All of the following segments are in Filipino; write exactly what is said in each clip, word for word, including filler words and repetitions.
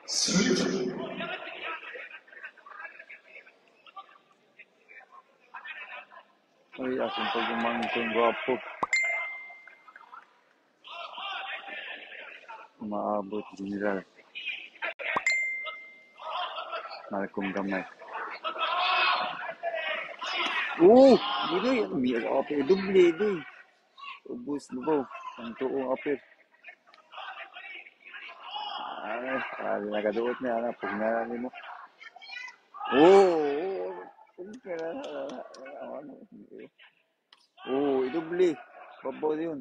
Ay, akong pag-umangkong gwapo. Maabot, general. Malakong gamay. Oo! Gidoy! Ano biya ka apir? Dubli, doy. Ubus na ba? Ang tuong apir. Ay, ay, nagaduot niya. Ano, pugnaran mo. Oo! Oo! Pugnaran. Ano? Oo, idubli. Babaw yun.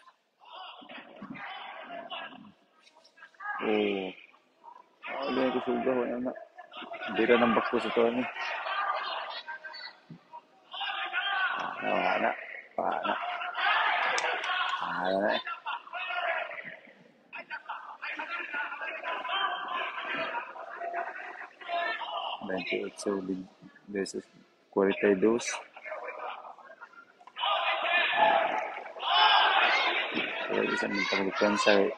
Oo. Ah, ganyan ko sugaw. Ano na? Bira ng bakto sa to. Ano? Paana. Paana. Paana eh. veintiocho versus cuarenta y dos. Kaya isang pagdepensa eh.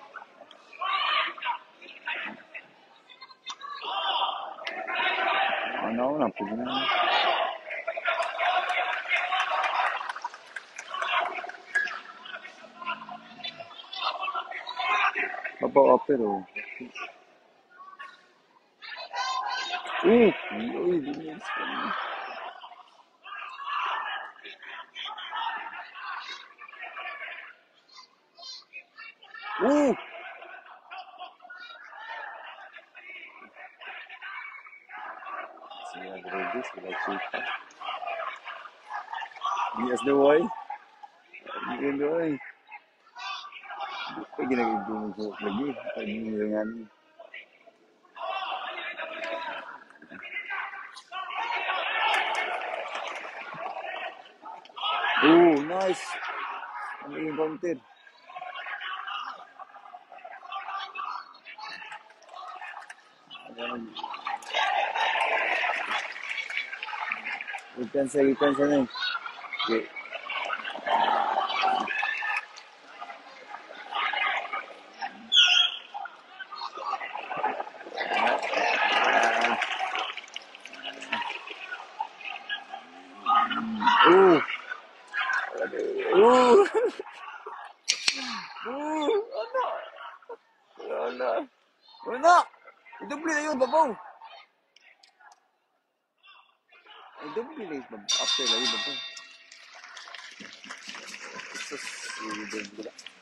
Ano, napag na. Babaw pero. Uh! Uy, dinis ka na. Uh! Sila Rodriguez, sila Chita. Bias na boy. Bias na boy. Ay, ginagigulong ko lagi. Ay, ginagigulungan. Oh, nice. Ang naging counter. Ipensa, ipensa na eh. Okay. Oh! Oh! Oh! Ano? Ano? Ano? Idubli na yun, babaw. Idubli na yun, after lang yun, babaw. Sus, idubli na.